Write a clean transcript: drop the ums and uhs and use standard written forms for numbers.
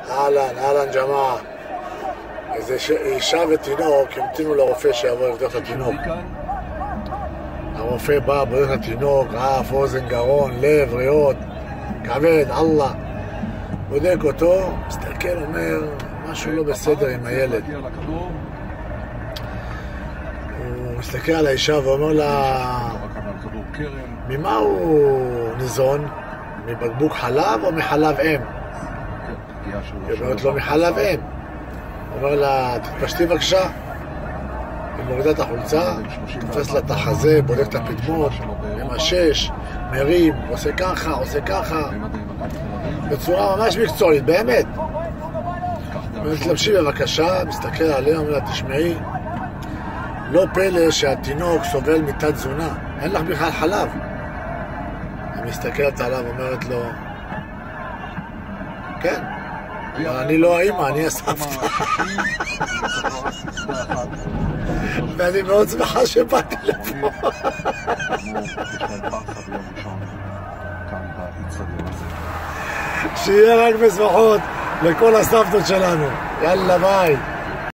אהלן ג'מאעה. איזה אישה ותינוק המתינו לרופא שיבוא לבדוק את התינוק. הרופא בא, בודק את התינוק, אף, אוזן, גרון, לב, ריאות, כבד, אללה. בודק אותו, מסתכל, אומר, משהו לא בסדר עם הילד. הוא מסתכל על האישה ואומר לה, ממה הוא ניזון? מבקבוק חלב או מחלב אם? היא אומרת לו מחלב אם. הוא אומר לה, תתפשטי בבקשה. היא מורידה את החולצה, תופס לה את החזה, בודק את הפטמות, ממשש, מרים, עושה ככה, בצורה ממש מקצועית, באמת. מתלבשי בבקשה, מסתכל עליה, אומר לה, תשמעי, לא פלא שהתינוק סובל מתת תזונה, אין לך בכלל חלב. היא מסתכלת עליו, אומרת לו, כן, אבל אני לא האמא, אני הסבתא. ואני מאוד שמחה שבאתי לפה. שיהיה רק בשמחות לכל הסבתות שלנו. יאללה ביי.